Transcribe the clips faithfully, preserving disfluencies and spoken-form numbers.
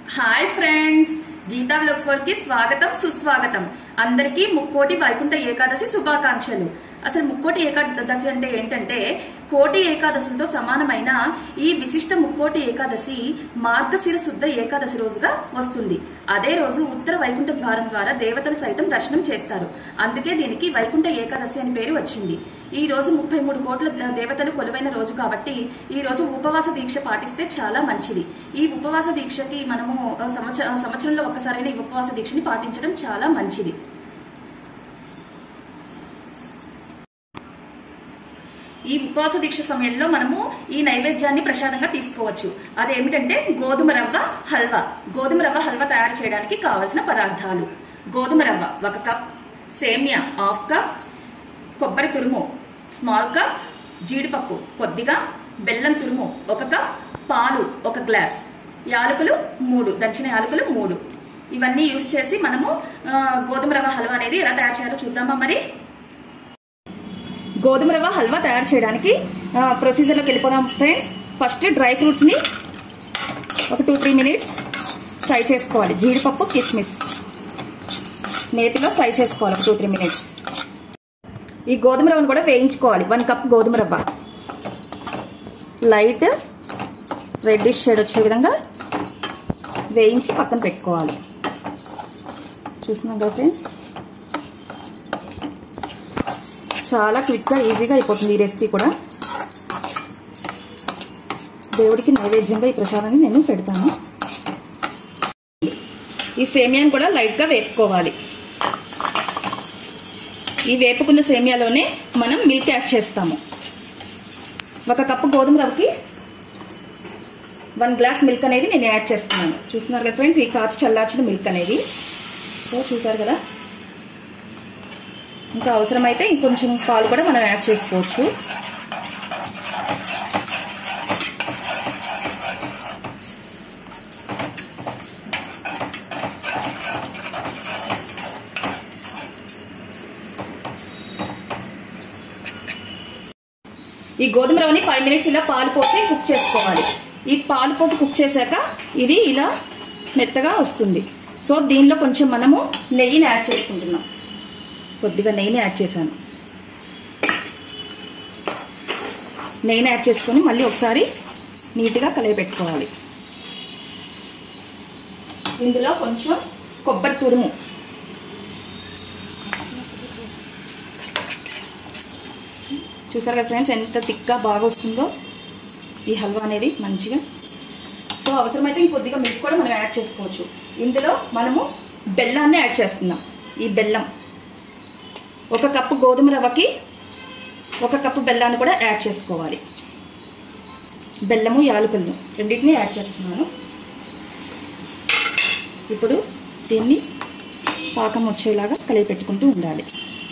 Hi friends, Geeta vlogs world కి స్వాగతం సుస్వాగతం. అందరికీ ముక్కోటి వైకుంఠ ఏకాదశి శుభాకాంక్షలు. అసలు ముక్కోటి ఏకాదశి అంటే ఏంటంటే కోటి ఏకాదశులతో సమానమైన ఈ విశిష్ట ముక్కోటి ఏకాదశి మార్గశిర శుద్ధ ఏకాదశి రోజుగా వస్తుంది. అదే రోజు ఉత్తర వైకుంఠ ద్వారం ద్వారా దేవతలు సైతం దర్శనం చేస్తారు. అందుకే దీనికి వైకుంఠ ఏకాదశి అని పేరు వచ్చింది. ఈ రోజు ముప్పై మూడు కోట్ల దేవతలు కొలువైన రోజు కాబట్టి ఈ రోజు ఉపవాస దీక్ష పాటిస్తే చాలా మంచిది. ఈ ఉపవాస దీక్షకి మనము సంవత్సరంలో ఒక్కసారైనా ఈ ఉపవాస దీక్షని పాటించడం చాలా మంచిది. ఈ ఉపవాస దీక్ష సమయంలో మనము ఈ నైవేద్యాన్ని ప్రసాదంగా తీసుకోవచ్చు. అదేమిటంటే గోధుమ రవ్వ హల్వా. గోధుమ రవ్వ హల్వా తయారు చేయడానికి కావలసిన పదార్థాలు: గోధుమ రవ్వ ఒక కప్, సేమియా హాఫ్ కప్, కొబ్బరి తురుము స్మాల్ కప్, జీడిపప్పు కొద్దిగా, బెల్లం తురుము ఒక కప్, పాలు ఒక గ్లాస్, యాలకులు మూడు, దంచిన యాలకులు మూడు. ఇవన్నీ యూస్ చేసి మనము గోధుమ రవ్వ హల్వా అనేది ఎలా తయారు చేయాలో చూద్దామా. మరి గోధుమ రవ్వ హల్వా తయారు చేయడానికి ప్రొసీజర్లోకి వెళ్ళిపోదాం ఫ్రెండ్స్. ఫస్ట్ డ్రై ఫ్రూట్స్ ని ఒక టూ త్రీ మినిట్స్ ఫ్రై చేసుకోవాలి. జీడిపప్పు కిస్మిస్ నేతిలో ఫ్రై చేసుకోవాలి ఒక టూ త్రీ మినిట్స్. ఈ గోధుమ రవ్వను కూడా వేయించుకోవాలి. వన్ కప్ గోధుమ రవ్వ లైట్ రెడ్డిష్ షేడ్ వచ్చే విధంగా వేయించి పక్కన పెట్టుకోవాలి. చూస్తున్నాం కదా ఫ్రెండ్స్, చాలా క్విక్గా ఈజీగా అయిపోతుంది ఈ రెసిపీ కూడా. దేవుడికి నైవేద్యంగా ఈ ప్రసాదాన్ని నేను పెడతాను. ఈ సేమియాని కూడా లైట్గా వేపుకోవాలి. ఈ వేపుకున్న సేమియాలోనే మనం మిల్క్ యాడ్ చేస్తాము. ఒక కప్పు గోధుమ రవ్వకి వన్ గ్లాస్ మిల్క్ అనేది నేను యాడ్ చేస్తున్నాను. చూస్తున్నారు కదా ఫ్రెండ్స్, ఈ కాచి చల్లార్చిన మిల్క్ అనేది. సో చూసారు కదా, ఇంకా అవసరమైతే ఇంకొంచెం పాలు కూడా మనం యాడ్ చేసుకోవచ్చు. ఈ గోధుమ రవ్వని ఫైవ్ మినిట్స్ ఇలా పాలు పోసి కుక్ చేసుకోవాలి. ఈ పాలు పోసి కుక్ చేశాక ఇది ఇలా మెత్తగా వస్తుంది. సో దీనిలో కొంచెం మనము నెయ్యిని యాడ్ చేసుకుంటున్నాం. కొద్దిగా నెయ్యిని యాడ్ చేశాను. నెయ్యిని యాడ్ చేసుకొని మళ్ళీ ఒకసారి నీట్గా కలయపెట్టుకోవాలి. ఇందులో కొంచెం కొబ్బరి తురుము, చూసారు కదా ఫ్రెండ్స్ ఎంత థిక్గా బాగా వస్తుందో ఈ హల్వా అనేది మంచిగా. సో అవసరమైతే ఇంకొద్దిగా మిల్క్ కూడా మనం యాడ్ చేసుకోవచ్చు. ఇందులో మనము బెల్లాన్ని యాడ్ చేస్తున్నాం. ఈ బెల్లం ఒక కప్పు గోధుమ రవ్వకి ఒక కప్పు బెల్లాన్ని కూడా యాడ్ చేసుకోవాలి. బెల్లము యాలకులను రెండింటిని యాడ్ చేస్తున్నాను. ఇప్పుడు దీన్ని పాకం వచ్చేలాగా కలిపి పెట్టుకుంటూ ఉండాలి.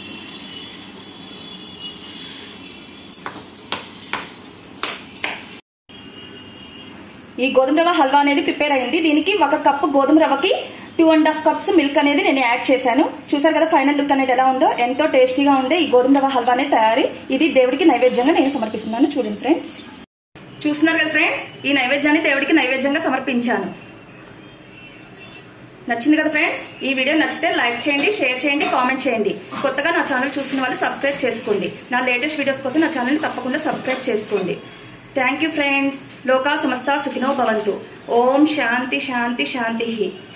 ఈ గోధుమ రవ్వ హల్వా అనేది ప్రిపేర్ అయింది. దీనికి ఒక కప్పు గోధుమ రవ్వకి two and half cups milk అనేది నేను యాడ్ చేశాను. చూసారు కదా ఫైనల్ లుక్ అనేది ఎలా ఉందో. ఎంతో టేస్టీగా ఉంది ఈ గోధుమ రవ్వ హల్వా అనేది తయారీ. ఇది దేవుడికి నైవేద్యంగా నేను సమర్పిస్తున్నాను. చూడండి ఫ్రెండ్స్, చూస్తున్నారు కదా ఫ్రెండ్స్, ఈ నైవేద్యాన్ని దేవుడికి నైవేద్యంగా సమర్పించాను. నచ్చింది కదా ఫ్రెండ్స్? ఈ వీడియో నచ్చితే లైక్ చేయండి, షేర్ చేయండి, కామెంట్ చేయండి. కొత్తగా నా ఛానల్ చూస్తున్న వాళ్ళు సబ్స్క్రైబ్ చేసుకోండి. నా లేటెస్ట్ వీడియోస్ కోసం నా ఛానల్ తప్పకుండా సబ్స్క్రైబ్ చేసుకోండి. Thank you friends. లోకా సమస్త సుఖినో భవంతు. ఓం శాంతి శాంతి శాంతి.